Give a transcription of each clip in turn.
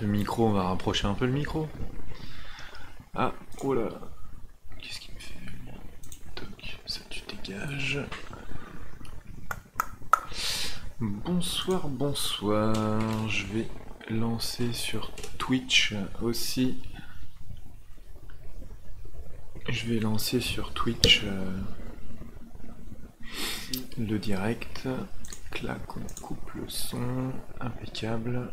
micro, on va rapprocher un peu le micro. Ah, oh là. Qu'est-ce qu'il me fait? Toc, ça tu dégages. Bonsoir, bonsoir. Je vais lancer sur Twitch aussi. Je vais lancer sur Twitch le direct. Clac, on coupe le son. Impeccable.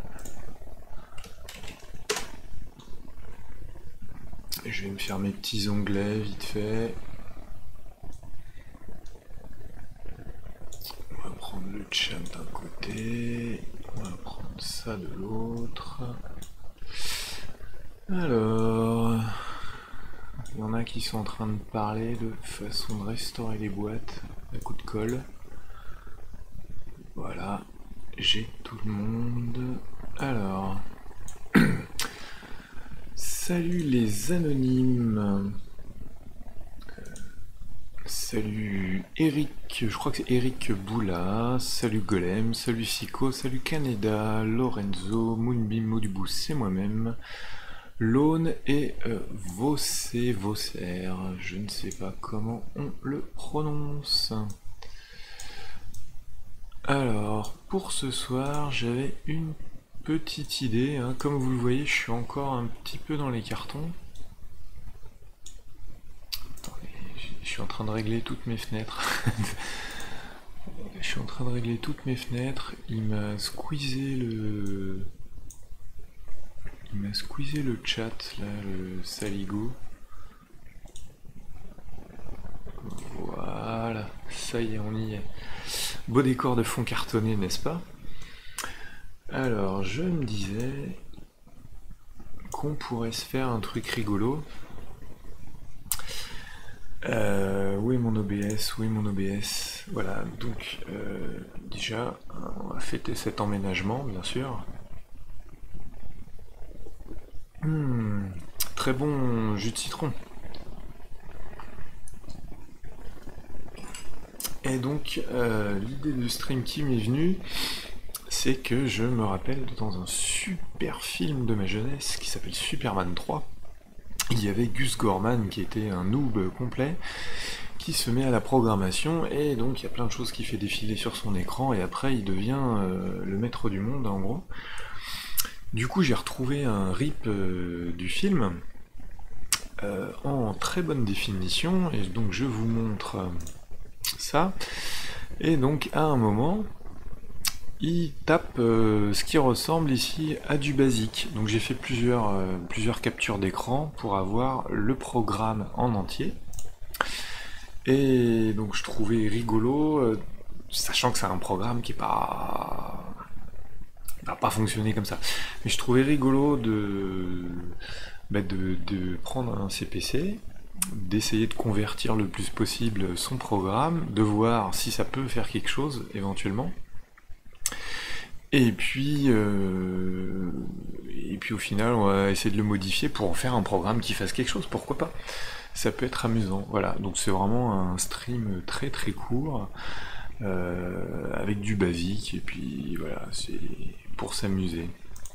Je vais me faire mes petits onglets vite fait. On va prendre le chat d'un côté. On va prendre ça de l'autre. Alors, il y en a qui sont en train de parler de façon de restaurer les boîtes à coup de colle. Voilà, j'ai tout le monde. Alors, salut les anonymes. Salut Eric, je crois que c'est Eric Boula. Salut Golem, salut Sico, salut Caneda, Lorenzo, Moonbeam, Modubou, c'est moi-même. Lone et Vosser, je ne sais pas comment on le prononce. Alors, pour ce soir, j'avais une petite idée. Hein. Comme vous le voyez, je suis encore un petit peu dans les cartons. Attendez, je suis en train de régler toutes mes fenêtres. Je suis en train de régler toutes mes fenêtres. Il m'a squeezé le... Il m'a squeezé le chat, là, le saligo. Voilà, ça y est, on y est. Beau décor de fond cartonné, n'est-ce pas? Alors, je me disais qu'on pourrait se faire un truc rigolo. Où est mon OBS? Où est mon OBS? Voilà, donc déjà, on va fêter cet emménagement, bien sûr. Très bon jus de citron. Et donc, l'idée du stream qui m'est venue, c'est que je me rappelle dans un super film de ma jeunesse qui s'appelle Superman 3, il y avait Gus Gorman qui était un noob complet, qui se met à la programmation, et donc il y a plein de choses qu'il fait défiler sur son écran, et après il devient le maître du monde, en gros. Du coup, j'ai retrouvé un rip du film, en très bonne définition, et donc je vous montre ça. Et donc à un moment, il tape ce qui ressemble ici à du basique. Donc j'ai fait plusieurs captures d'écran pour avoir le programme en entier. Et donc je trouvais rigolo, sachant que c'est un programme qui est pas... va pas fonctionner comme ça. Mais je trouvais rigolo de prendre un CPC, d'essayer de convertir le plus possible son programme, de voir si ça peut faire quelque chose éventuellement. Et puis au final, on va essayer de le modifier pour en faire un programme qui fasse quelque chose, pourquoi pas. Ça peut être amusant, voilà. Donc c'est vraiment un stream très très court, avec du basique, et puis voilà, c'est pour s'amuser.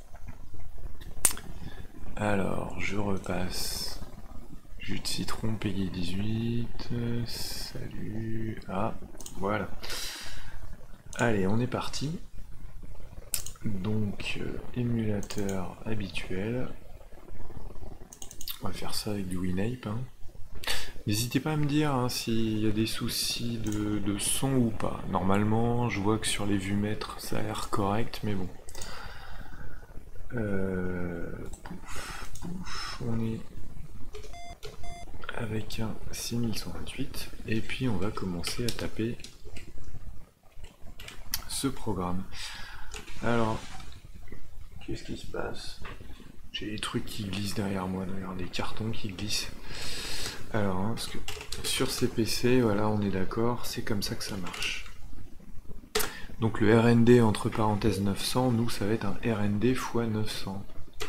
Alors, je repasse. Jus de citron, Peggy 18, salut, ah, voilà. Allez, on est parti. Donc, émulateur habituel. On va faire ça avec du Winape. Hein. N'hésitez pas à me dire hein, s'il y a des soucis de son ou pas. Normalement, je vois que sur les vumètres, ça a l'air correct, mais bon. On est avec un 6128, et puis on va commencer à taper ce programme. Alors, qu'est-ce qui se passe? J'ai des trucs qui glissent derrière moi, d'ailleurs, des cartons qui glissent. Alors, hein, parce que sur ces PC, voilà, on est d'accord, c'est comme ça que ça marche. Donc le RND entre parenthèses 900, nous ça va être un RND x 900.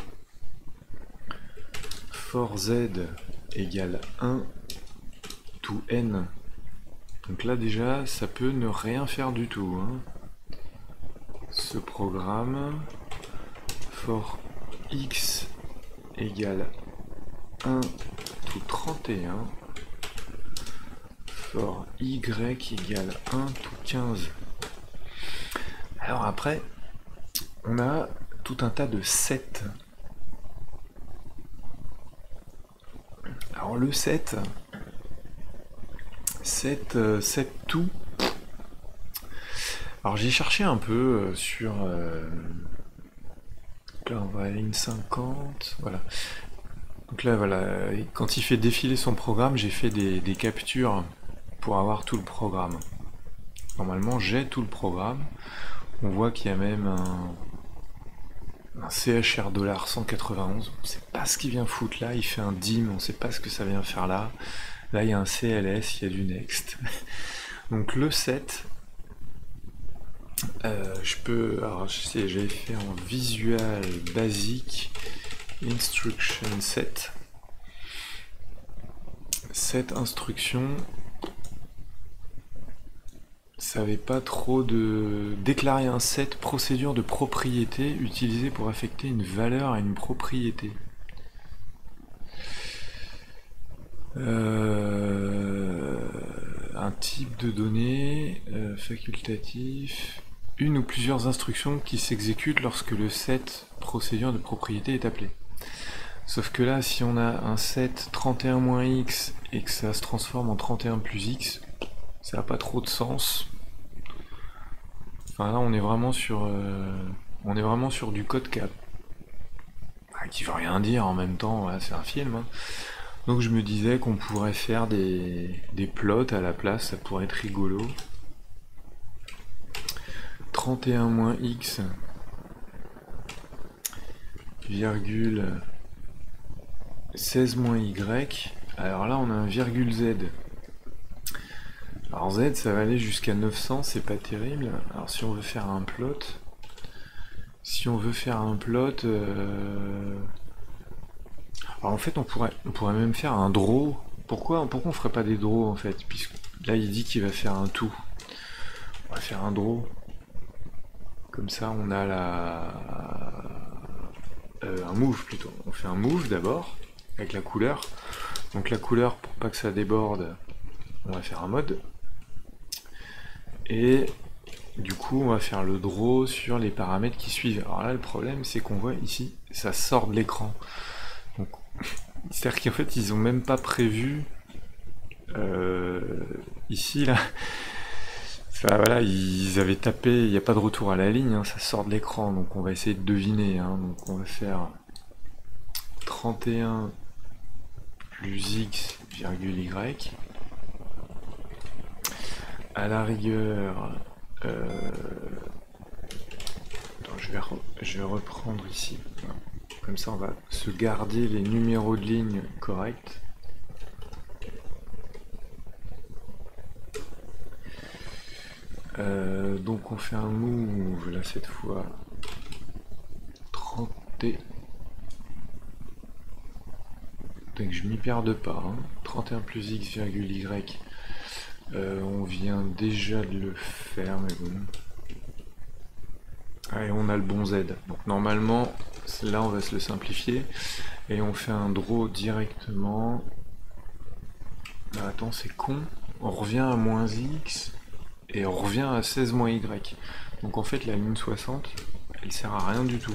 For Z égale 1 to N. Donc là déjà, ça peut ne rien faire du tout. Hein. Ce programme, for x égale 1 tout 31 for y égale 1 tout 15. Alors après, on a tout un tas de 7. Alors le 7 tout. Alors j'ai cherché un peu sur... là on va à ligne 50, voilà. Donc là voilà, quand il fait défiler son programme, j'ai fait des captures pour avoir tout le programme. Normalement j'ai tout le programme. On voit qu'il y a même un CHR $191, on ne sait pas ce qu'il vient foutre là, il fait un DIM, on ne sait pas ce que ça vient faire là. Là il y a un CLS, il y a du Next. Donc le 7, je peux, alors je sais, j'avais fait en Visual Basic Instruction set. Cette instruction savait pas trop de déclarer un set procédure de propriété utilisée pour affecter une valeur à une propriété. Un type de données facultatif, une ou plusieurs instructions qui s'exécutent lorsque le set procédure de propriété est appelé. Sauf que là, si on a un set 31-x et que ça se transforme en 31 plus x, ça n'a pas trop de sens. Enfin là, on est vraiment sur du code qui veut rien dire en même temps. Voilà, c'est un film. Hein. Donc je me disais qu'on pourrait faire des plots à la place, ça pourrait être rigolo. 31-x virgule 16-y. Alors là on a un virgule z. Alors z ça va aller jusqu'à 900, c'est pas terrible. Alors si on veut faire un plot, alors en fait on pourrait même faire un draw. Pourquoi on ferait pas des draws en fait, puisque là il dit qu'il va faire un tout. On va faire un draw. Comme ça on a un move plutôt. On fait un move d'abord avec la couleur. Donc la couleur, pour pas que ça déborde, on va faire un mode. Et du coup on va faire le draw sur les paramètres qui suivent. Alors là le problème c'est qu'on voit ici, ça sort de l'écran. Donc c'est-à-dire qu'en fait ils ont même pas prévu ici là. Ça, voilà, ils avaient tapé, il n'y a pas de retour à la ligne, hein, ça sort de l'écran, donc on va essayer de deviner. Hein, donc on va faire 31 plus x virgule y. À la rigueur, attends, je vais reprendre ici. Comme ça on va se garder les numéros de ligne corrects. Donc on fait un move là cette fois 30 donc je m'y perde pas hein. 31 plus x virgule y, on vient déjà de le faire mais bon. Allez, on a le bon z, donc normalement là on va se le simplifier et on fait un draw directement. Ah, attends, c'est con, on revient à moins x et on revient à 16-y. Donc en fait la ligne 60 elle sert à rien du tout.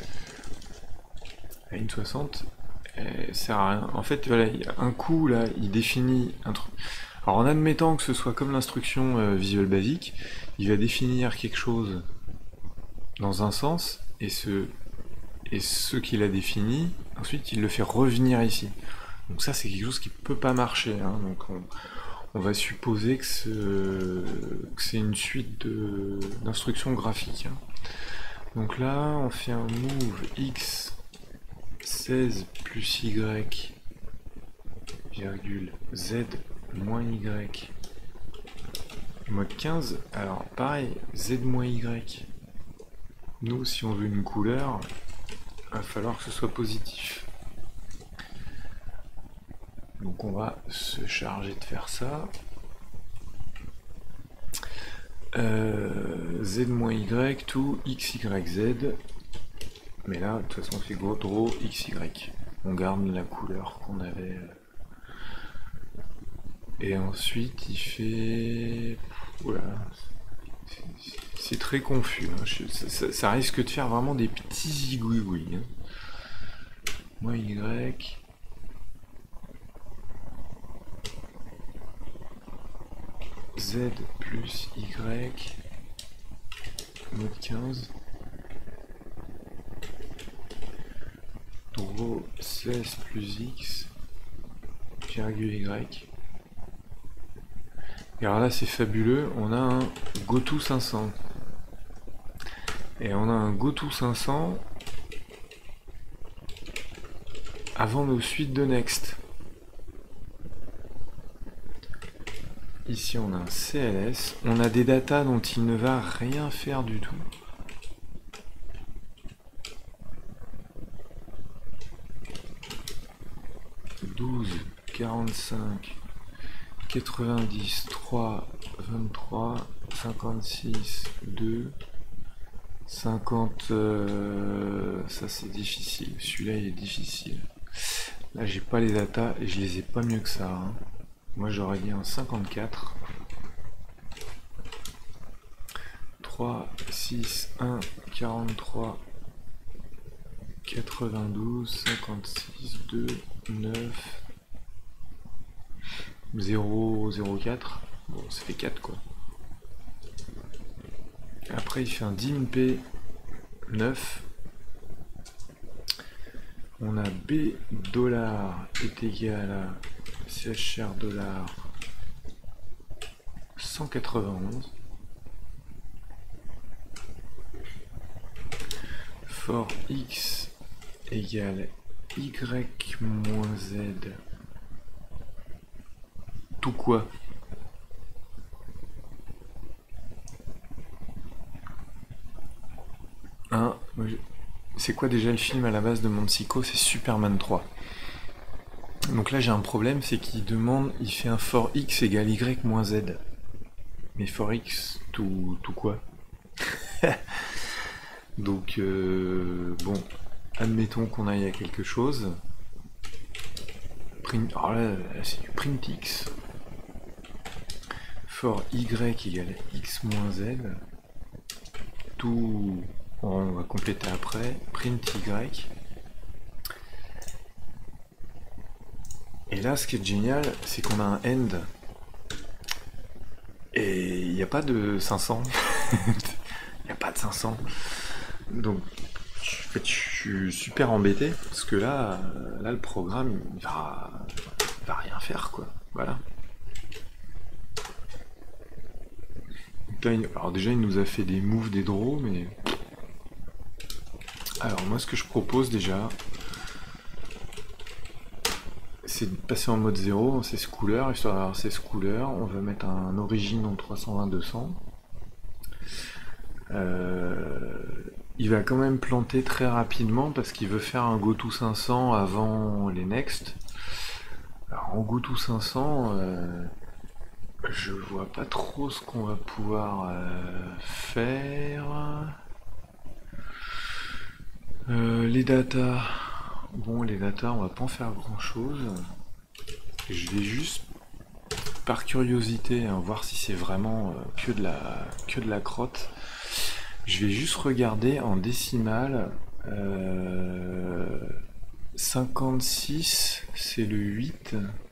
La ligne 60 elle sert à rien. En fait voilà, un coup là il définit un truc. Alors en admettant que ce soit comme l'instruction Visual Basic, il va définir quelque chose dans un sens et ce qu'il a défini, ensuite il le fait revenir ici. Donc ça c'est quelque chose qui peut pas marcher. Hein. Donc on va supposer que c'est une suite d'instructions graphiques. Hein. Donc là, on fait un move x 16 plus y virgule z moins y mode 15. Alors pareil, z moins y. Nous, si on veut une couleur, il va falloir que ce soit positif. Donc on va se charger de faire ça. Z moins y, tout x, y, z. Mais là, de toute façon, c'est draw XY. On garde la couleur qu'on avait. Et ensuite, il fait... Oula, c'est très confus. Hein. Ça risque de faire vraiment des petits zigouigouis. Hein. Moi, Y... Z plus Y... Mode 15... Draw 16 plus X... virgule Y... Et alors là c'est fabuleux, on a un GoTo 500. Et on a un GoTo 500 avant nos suites de Next. Ici on a un CLS, on a des datas dont il ne va rien faire du tout. « 12, 45... 90, 3, 23, 56, 2, 50... ça c'est difficile, celui-là il est difficile. Là j'ai pas les datas et je les ai pas mieux que ça. Hein. Moi j'aurais dit un 54. 3, 6, 1, 43, 92, 56, 2, 9... 0, 0, 4. Bon, ça fait 4 quoi. Après, il fait un DIMP 9. On a B dollar est égal à CHR dollar 191. For X égale Y moins Z. Tout quoi? Hein, c'est quoi déjà le film à la base de mon psycho? C'est Superman 3. Donc là j'ai un problème, c'est qu'il demande, il fait un for X égale Y moins Z. Mais for X, tout quoi? Donc bon, admettons qu'on aille à quelque chose. Alors là c'est du print X. For Y égale X moins Z. Tout... On va compléter après. Print Y. Et là, ce qui est génial, c'est qu'on a un end. Et il n'y a pas de 500. Il n'y a pas de 500. Donc, en fait, je suis super embêté. Parce que là le programme, il va rien faire, quoi. Voilà. Donc là, alors déjà, il nous a fait des moves, des draws, mais... Alors, moi, ce que je propose, déjà... c'est de passer en mode 0, c'est schooler, histoire d'avoir ces schoolers, on va mettre un origine en 320-200. Il va quand même planter très rapidement parce qu'il veut faire un GoTo 500 avant les next. Alors en GoTo 500, je vois pas trop ce qu'on va pouvoir faire. Les datas, bon les datas on va pas en faire grand chose. Je vais juste par curiosité hein, voir si c'est vraiment que de la crotte. Je vais juste regarder en décimale. 56 c'est le 8.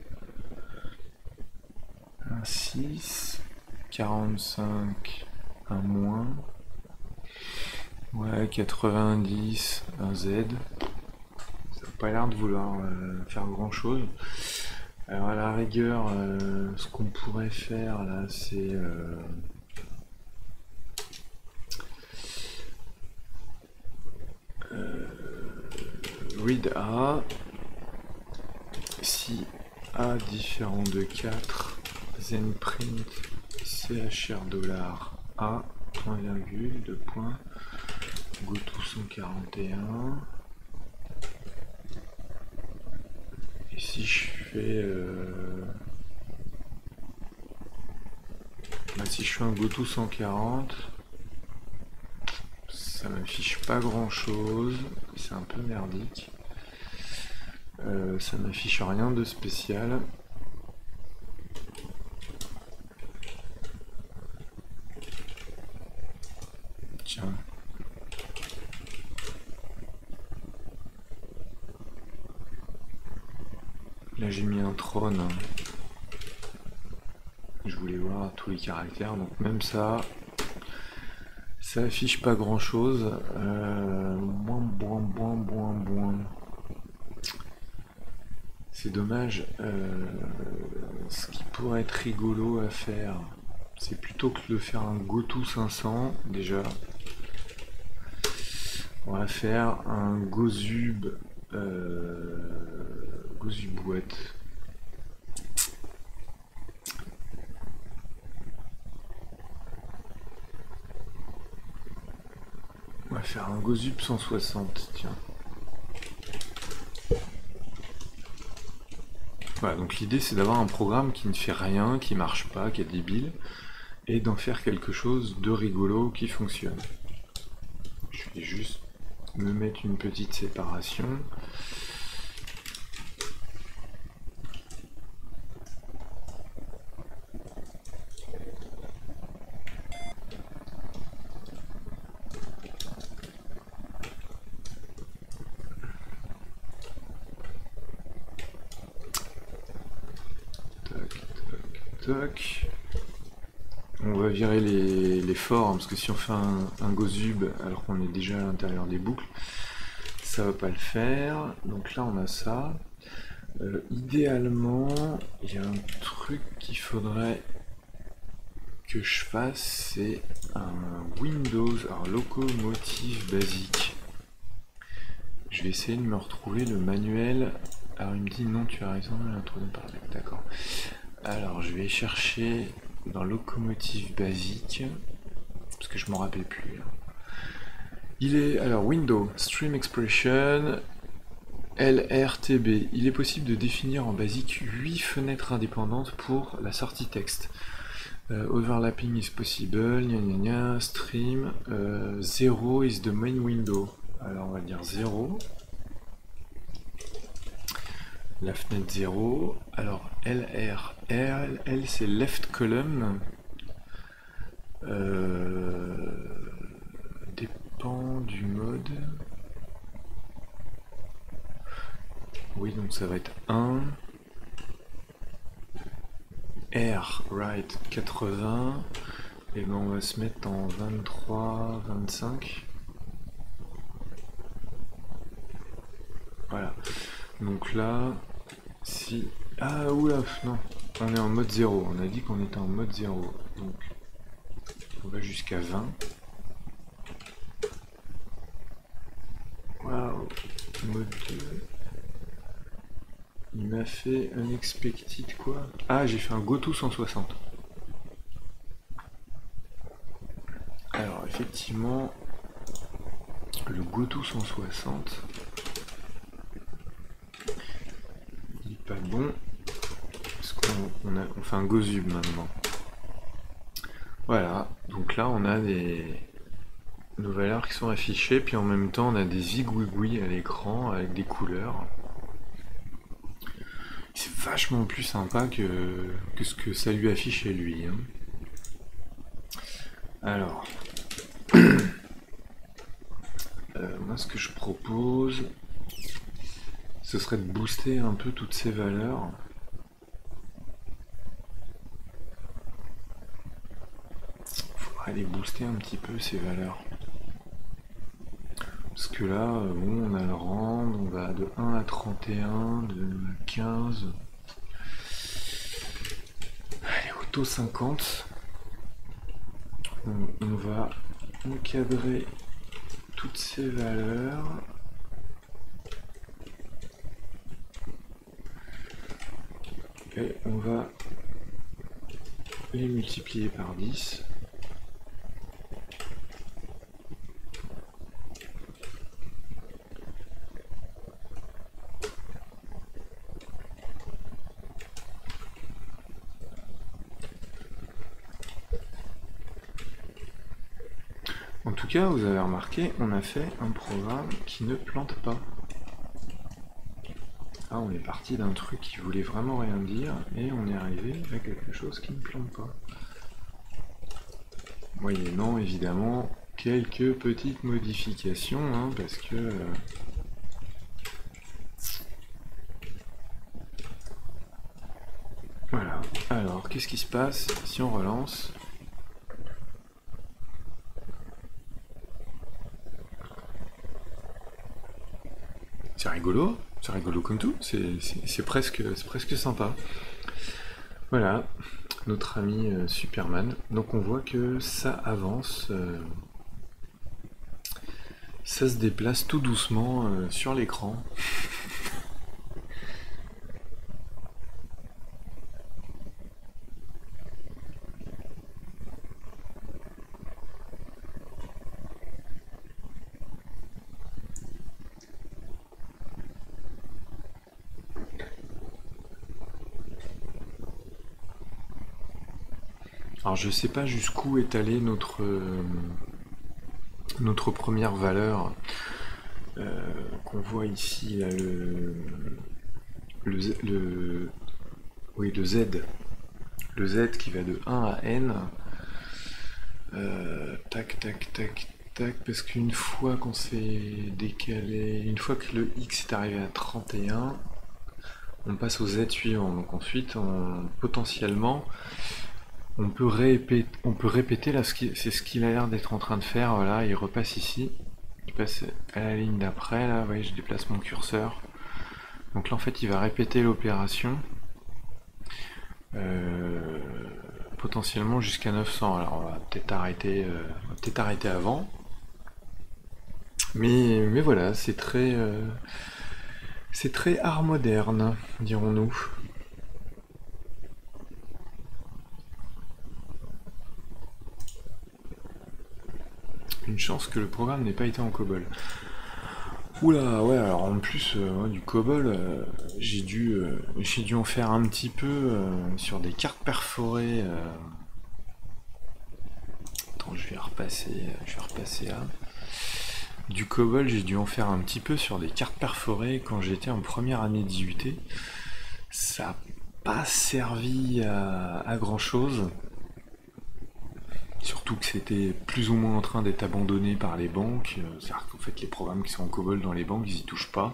Un 6. 45 un moins. Ouais, 90 un Z. Ça n'a pas l'air de vouloir faire grand chose. Alors à la rigueur, ce qu'on pourrait faire là, c'est read A. Si A différent de 4, then print CHR dollar A, point virgule, 2 points, GoTo 141. Et si je fais si je fais un GoTo 140, ça ça m'affiche pas grand chose, c'est un peu merdique. Ça m'affiche rien de spécial. Tiens. Là j'ai mis un trône. Je voulais voir tous les caractères, donc même ça affiche pas grand chose. C'est dommage. Ce qui pourrait être rigolo à faire, c'est plutôt que de faire un GoTo 500 déjà. On va faire un Gozub boîte. On va faire un Gozub 160, tiens. Voilà, donc l'idée c'est d'avoir un programme qui ne fait rien, qui marche pas, qui est débile, et d'en faire quelque chose de rigolo qui fonctionne. Je vais juste me mettre une petite séparation. On va virer les forts, parce que si on fait un Gozub alors qu'on est déjà à l'intérieur des boucles, ça va pas le faire. Donc là on a ça. Idéalement, il y a un truc qu'il faudrait que je fasse, c'est un Windows, alors locomotive basique. Je vais essayer de me retrouver le manuel. Alors il me dit non, tu as raison, d'accord. Alors je vais chercher dans locomotive basique, parce que je m'en rappelle plus. Il est, alors Windows, Stream Expression, LRTB. Il est possible de définir en basique 8 fenêtres indépendantes pour la sortie texte. Overlapping is possible, stream, 0 is the main window. Alors on va dire 0. La fenêtre 0. Alors LR, L c'est left column. Dépend du mode. Oui, donc ça va être 1. R, right, 80. Et ben on va se mettre en 23, 25. Voilà. Donc là, si... Ah, oula, non. On est en mode 0. On a dit qu'on était en mode 0. Donc, on va jusqu'à 20. Waouh. Mode 2. Il m'a fait unexpected quoi? Ah, j'ai fait un GoTo 160. Alors, effectivement, le GoTo 160, il est pas bon. Parce qu'on fait un Gozub maintenant. Voilà, donc là on a nos valeurs qui sont affichées, puis en même temps on a des zigouigouis à l'écran avec des couleurs. C'est vachement plus sympa que ce que ça lui affiche chez lui. Hein. Alors, moi ce que je propose, ce serait de booster un peu toutes ces valeurs. Faudrait les booster un petit peu ces valeurs. Parce que là, bon, on a le rang, on va de 1 à 31, de 15. Allez, auto 50. On va encadrer toutes ces valeurs. Et on va les multiplier par 10. En tout cas, vous avez remarqué, on a fait un programme qui ne plante pas. Ah, on est parti d'un truc qui voulait vraiment rien dire, et on est arrivé à quelque chose qui ne plante pas. Moyennant, évidemment, quelques petites modifications, hein, parce que... Voilà. Alors, qu'est-ce qui se passe si on relance? C'est rigolo comme tout, c'est presque sympa. Voilà, notre ami Superman. Donc on voit que ça avance, ça se déplace tout doucement sur l'écran. Alors je sais pas jusqu'où est allée notre première valeur qu'on voit ici, là, oui, le Z. Le Z qui va de 1 à N. Tac, tac, tac, tac, parce qu'une fois qu'on s'est décalé, une fois que le X est arrivé à 31, on passe au Z suivant. Donc ensuite, potentiellement, on peut répéter là, c'est ce qu'il a l'air d'être en train de faire. Voilà, il repasse ici, il passe à la ligne d'après. Là, vous voyez, je déplace mon curseur. Donc là, en fait, il va répéter l'opération. Potentiellement jusqu'à 900. Alors on va peut-être arrêter, avant. Mais voilà, c'est très art moderne, dirons-nous. Une chance que le programme n'ait pas été en COBOL. Oula, ouais, alors en plus du COBOL, j'ai dû en faire un petit peu sur des cartes perforées. Attends, je vais repasser là. Du COBOL, j'ai dû en faire un petit peu sur des cartes perforées quand j'étais en première année d'IUT. Ça n'a pas servi à grand chose. Surtout que c'était plus ou moins en train d'être abandonné par les banques. C'est-à-dire qu'en fait, les programmes qui sont en COBOL dans les banques, ils y touchent pas.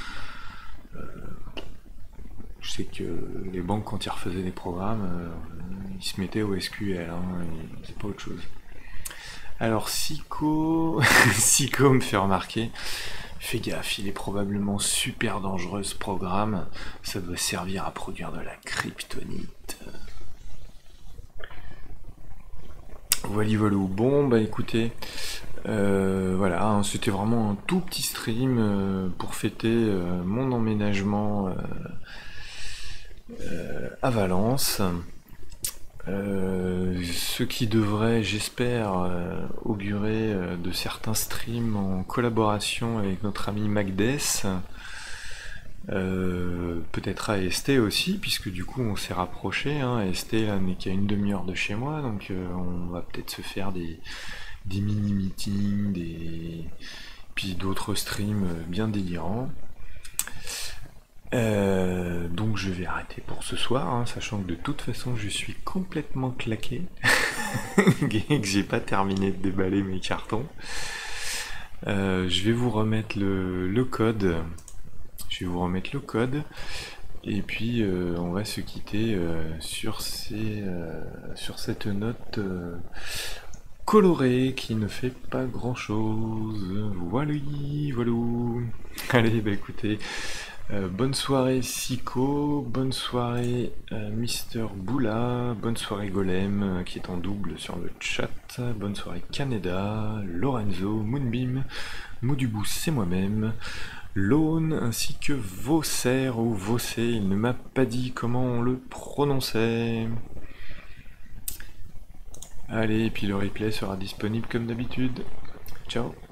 Je sais que les banques, quand ils refaisaient des programmes, ils se mettaient au SQL, hein, c'est pas autre chose. Alors, Sico... Sico me fait remarquer, fais gaffe, il est probablement super dangereux ce programme, ça doit servir à produire de la kryptonite. Voilà, voilà. Bon, bah écoutez, voilà, hein, c'était vraiment un tout petit stream pour fêter mon emménagement à Valence. Ce qui devrait, j'espère, augurer de certains streams en collaboration avec notre ami Magdes. Peut-être à ST aussi, puisque du coup on s'est rapproché, hein. ST là n'est qu'à une demi-heure de chez moi, donc on va peut-être se faire des mini-meetings, puis d'autres streams bien délirants. Donc je vais arrêter pour ce soir, hein, sachant que de toute façon je suis complètement claqué, et que j'ai pas terminé de déballer mes cartons. Je vais vous remettre le code. Je vais vous remettre le code. Et puis on va se quitter sur cette note colorée qui ne fait pas grand chose. Voilà, voilà. Allez, bah écoutez, bonne soirée Sico, bonne soirée Mister Boula, bonne soirée Golem qui est en double sur le chat, bonne soirée Caneda, Lorenzo, Moonbeam, Moudubou c'est moi-même, Lone ainsi que Vosser ou Vossé, il ne m'a pas dit comment on le prononçait. Allez, et puis le replay sera disponible comme d'habitude. Ciao.